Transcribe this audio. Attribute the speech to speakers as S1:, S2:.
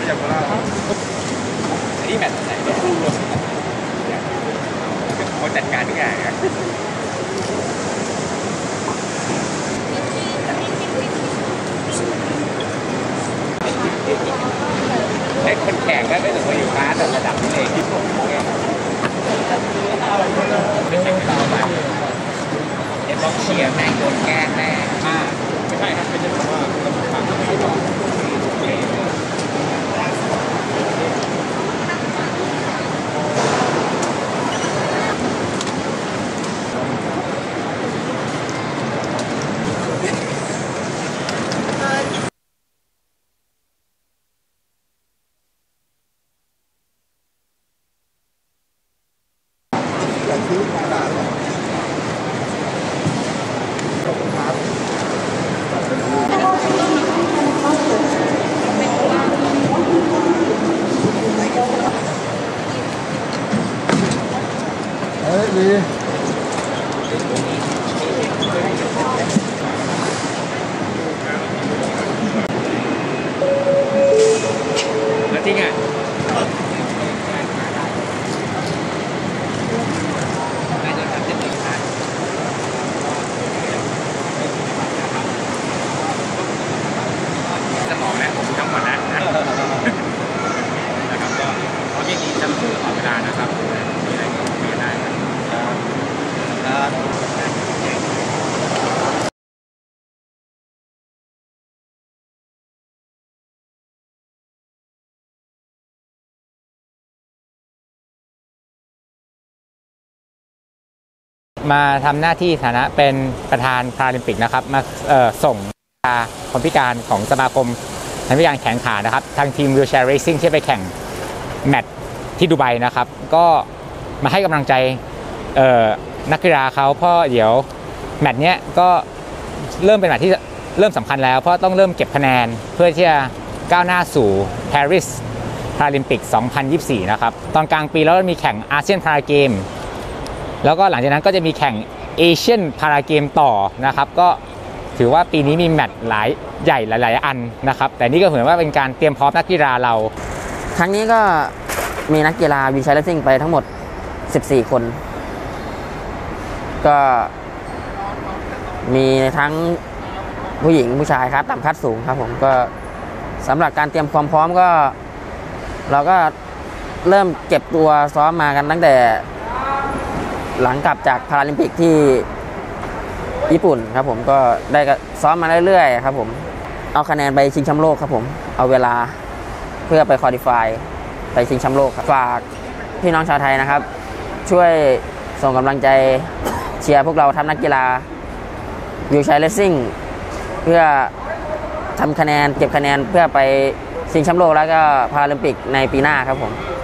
S1: ไม่จากโคราชอันนี้แมตช์ไหนเนี่ยเขาจัดการทุกอย่างนะให้คนแข่งไม่ถึงว่าอยู่ค้าแต่ระดับนี้เองที่ผมไม่ใช่ต่อไปเดี๋ยวต้องเชียร์แม่งโดนแกล้งแน่ไม่ใช่ครับไม่ใช่ผมว่าเราทำไม่ได้ดีแล้วจริงอ่ะน่าจะทำได้ดีมากจะบอกนะผมทั้งหมดนะนะครับก็เพราะที่นี้จะคือขอเวลานะครับมีอะไรก็คุยได้ครับ
S2: มาทำหน้าที่ฐานะเป็นประธานพาราลิมปิกนะครับมาส่งคนพิการของสมาคมคนพิการแขนขานะครับทางทีม Wheelchair Racing ที่ไปแข่งแมตช์ที่ดูไบนะครับก็มาให้กำลังใจนักกีฬาเขาเพราะเดี๋ยวแมตช์เนี้ยก็เริ่มเป็นแมตช์ที่เริ่มสำคัญแล้วเพราะต้องเริ่มเก็บคะแนนเพื่อที่จะก้าวหน้าสู่ Paris Paralympic 2024 นะครับตอนกลางปีแล้วมีแข่งอาเซียนพาราเกมแล้วก็หลังจากนั้นก็จะมีแข่งเอเชียนพาราเกมต่อนะครับก็ถือว่าปีนี้มีแมตช์หลายใหญ่หลายอันนะครับแต่นี่ก็เหมือนว่าเป็นการเตรียมพร้อมนักกีฬาเรา
S3: ครั้งนี้ก็มีนักกีฬาวีลแชร์เรซซิ่งไปทั้งหมด14คนก็มีทั้งผู้หญิงผู้ชายครับต่ำคัดสูงครับผมก็สำหรับการเตรียมความพร้อมก็เราก็เริ่มเก็บตัวซ้อมมากันตั้งแต่หลังกลับจากพาราลิมปิกที่ญี่ปุ่นครับผมก็ได้ซ้อมมาเรื่อยๆครับผมเอาคะแนนไปชิงแชมป์โลกครับผมเอาเวลาเพื่อไปควอลิฟายไปชิงแชมป์โลกครับฝากพี่น้องชาวไทยนะครับช่วยส่งกำลังใจเชียร์พวกเราทำนักกีฬาวิวแชร์เรซซิ่งเพื่อทำคะแนนเก็บคะแนนเพื่อไปชิงแชมป์โลกแล้วก็พาราลิมปิกในปีหน้าครับผม